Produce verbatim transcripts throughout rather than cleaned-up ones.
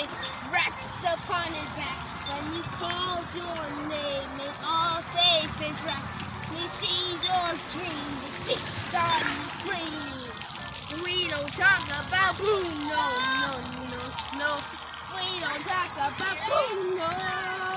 face, racks upon his back. When you call your name, it's all safe and dry. We see your dream, the six on the screen. We don't talk about Bruno, no, no, no. We don't talk about Bruno.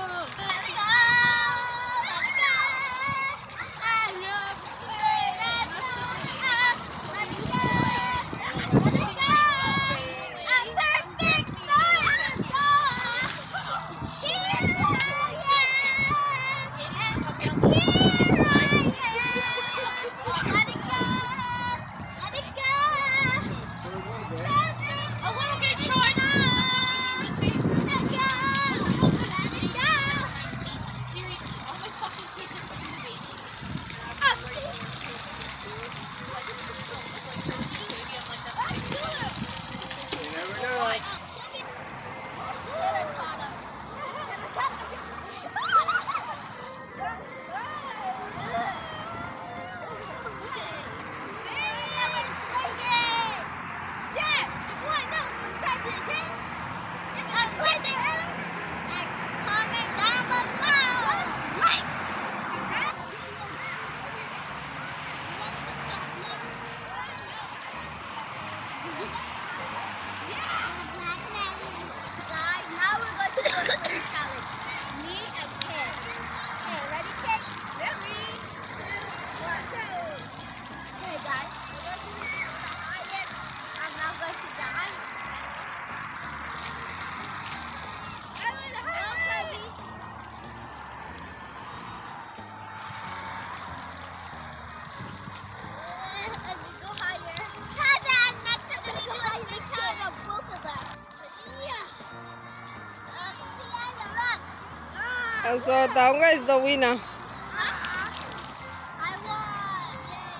So Taunga is the winner. Uh-huh. I won!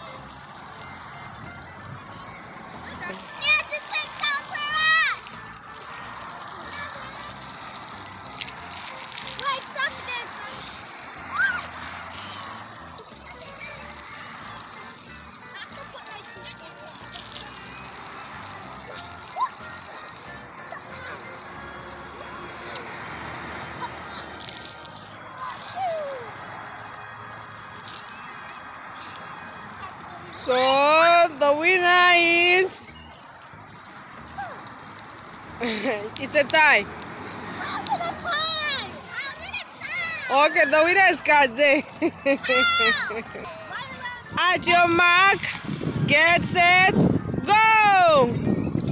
Yay! Yeah, this thing counts for us! Wait, stop this! I have to put my stick in it. So the winner is it's a tie. How did it tie? How did it tie? Okay, the winner is Kaze. At your mark, get set, go!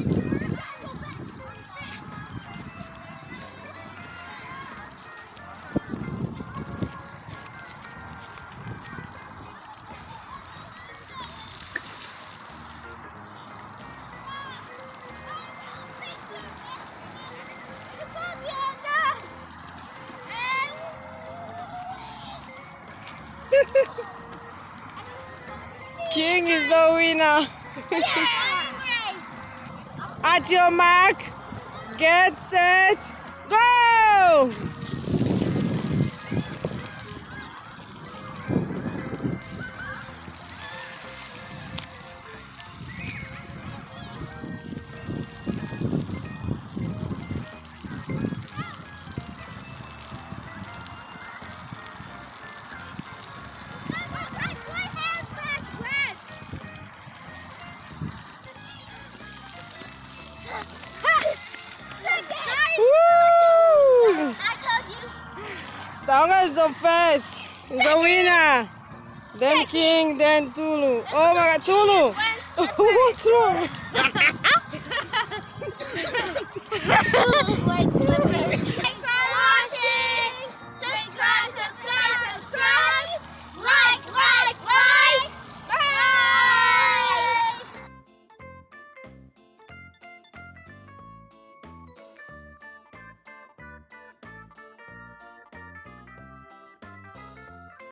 King is the winner. At your mark, get set, go! Taunga is the first, is the winner. Then King, then Tulu. Oh my God, Tulu! What's wrong?